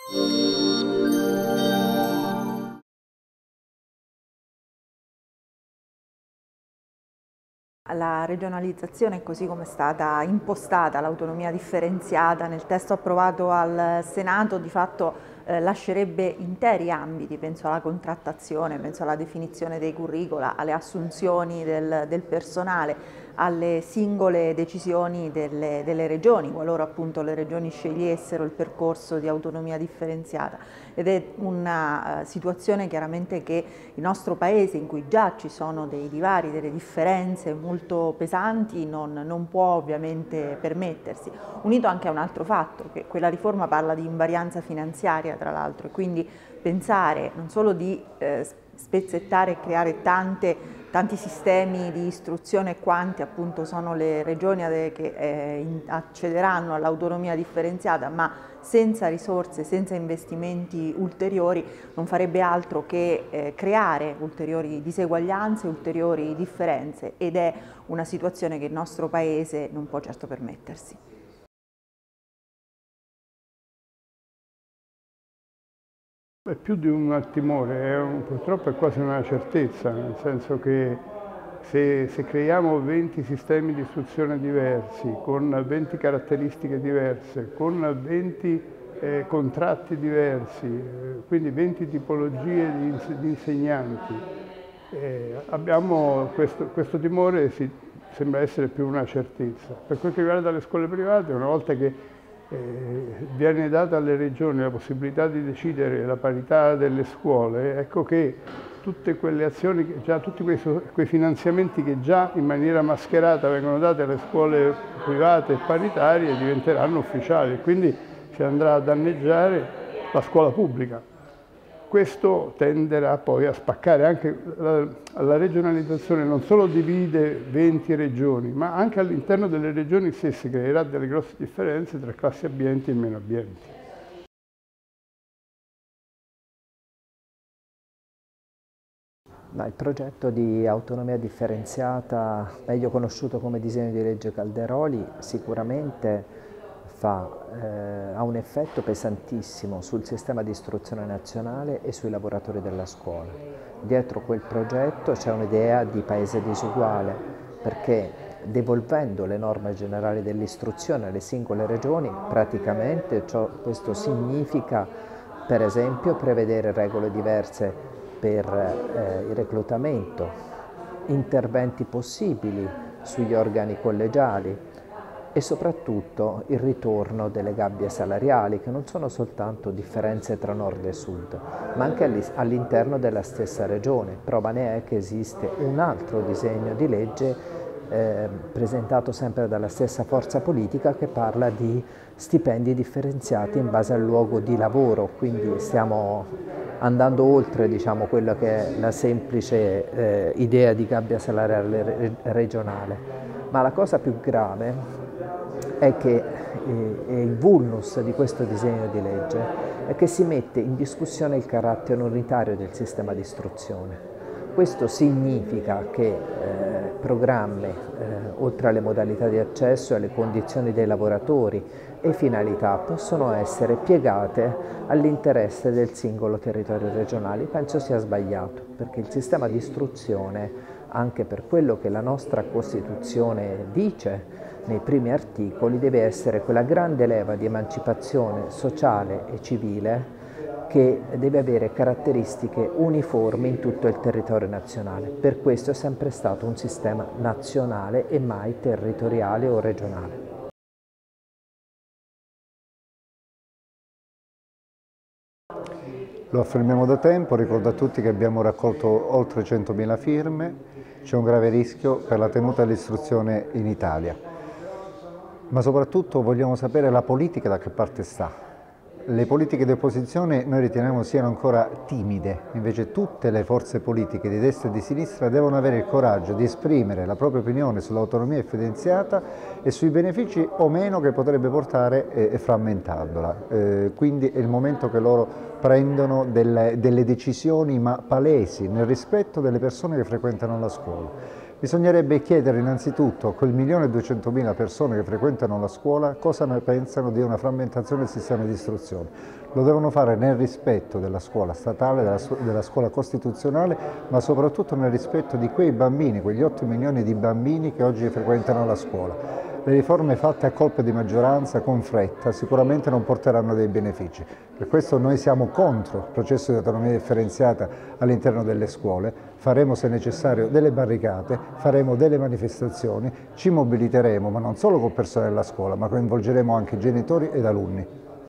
La regionalizzazione, così come è stata impostata l'autonomia differenziata nel testo approvato al Senato, di fatto lascerebbe interi ambiti, penso alla contrattazione, penso alla definizione dei curricula, alle assunzioni del personale, alle singole decisioni delle regioni, qualora appunto le regioni scegliessero il percorso di autonomia differenziata. Ed è una situazione chiaramente che il nostro Paese, in cui già ci sono dei divari, delle differenze molto pesanti, non può ovviamente permettersi. Unito anche a un altro fatto, che quella riforma parla di invarianza finanziaria tra l'altro, e quindi pensare non solo di spezzettare e creare tanti sistemi di istruzione quanti appunto sono le regioni che accederanno all'autonomia differenziata, ma senza risorse, senza investimenti ulteriori, non farebbe altro che creare ulteriori diseguaglianze, ulteriori differenze, ed è una situazione che il nostro Paese non può certo permettersi. È più di un timore, purtroppo è quasi una certezza, nel senso che se creiamo 20 sistemi di istruzione diversi, con 20 caratteristiche diverse, con 20 contratti diversi, quindi 20 tipologie di insegnanti, abbiamo questo timore, sembra essere più una certezza. Per quel che riguarda le scuole private, una volta che viene data alle regioni la possibilità di decidere la parità delle scuole, ecco che tutte quelle azioni, tutti quei finanziamenti che già in maniera mascherata vengono dati alle scuole private e paritarie diventeranno ufficiali e quindi si andrà a danneggiare la scuola pubblica. Questo tenderà poi a spaccare anche la regionalizzazione, non solo divide 20 regioni, ma anche all'interno delle regioni stesse creerà delle grosse differenze tra classi abbienti e meno abbienti. Il progetto di autonomia differenziata, meglio conosciuto come disegno di legge Calderoli, sicuramente ha un effetto pesantissimo sul sistema di istruzione nazionale e sui lavoratori della scuola. Dietro quel progetto c'è un'idea di paese disuguale, perché devolvendo le norme generali dell'istruzione alle singole regioni, praticamente questo significa, per esempio, prevedere regole diverse per il reclutamento, interventi possibili sugli organi collegiali e soprattutto il ritorno delle gabbie salariali, che non sono soltanto differenze tra nord e sud, ma anche all'interno della stessa regione. Prova ne è che esiste un altro disegno di legge presentato sempre dalla stessa forza politica, che parla di stipendi differenziati in base al luogo di lavoro, quindi stiamo andando oltre, diciamo, quella che è la semplice idea di gabbia salariale regionale. Ma la cosa più grave è che il vulnus di questo disegno di legge è che si mette in discussione il carattere unitario del sistema di istruzione. Questo significa che programmi, oltre alle modalità di accesso e alle condizioni dei lavoratori e finalità, possono essere piegate all'interesse del singolo territorio regionale. Penso sia sbagliato, perché il sistema di istruzione, anche per quello che la nostra Costituzione dice nei primi articoli, deve essere quella grande leva di emancipazione sociale e civile che deve avere caratteristiche uniformi in tutto il territorio nazionale. Per questo è sempre stato un sistema nazionale e mai territoriale o regionale. Lo affermiamo da tempo, ricordo a tutti che abbiamo raccolto oltre 100.000 firme, c'è un grave rischio per la tenuta dell'istruzione in Italia. Ma soprattutto vogliamo sapere la politica da che parte sta. Le politiche di opposizione noi riteniamo siano ancora timide, invece tutte le forze politiche di destra e di sinistra devono avere il coraggio di esprimere la propria opinione sull'autonomia differenziata e sui benefici o meno che potrebbe portare frammentandola. Quindi è il momento che loro prendono delle decisioni ma palesi, nel rispetto delle persone che frequentano la scuola. Bisognerebbe chiedere innanzitutto a quel 1.200.000 persone che frequentano la scuola cosa ne pensano di una frammentazione del sistema di istruzione. Lo devono fare nel rispetto della scuola statale, della scuola costituzionale, ma soprattutto nel rispetto di quei bambini, quegli 8 milioni di bambini che oggi frequentano la scuola. Le riforme fatte a colpo di maggioranza, con fretta, sicuramente non porteranno dei benefici. Per questo noi siamo contro il processo di autonomia differenziata all'interno delle scuole, faremo se necessario delle barricate, faremo delle manifestazioni, ci mobiliteremo, ma non solo col personale della scuola, ma coinvolgeremo anche genitori ed alunni.